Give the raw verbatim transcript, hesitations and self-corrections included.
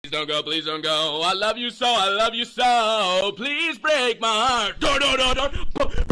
don't go, please don't go. I love you so, I love you so. Please break my heart. Door, door, door, door.